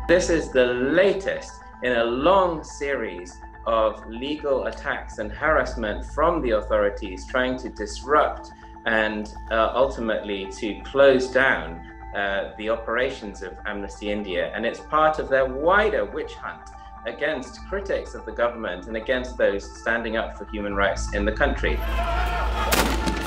This is the latest in a long series of legal attacks and harassment from the authorities trying to disrupt and ultimately to close down the operations of Amnesty India. And it's part of their wider witch hunt against critics of the government and against those standing up for human rights in the country.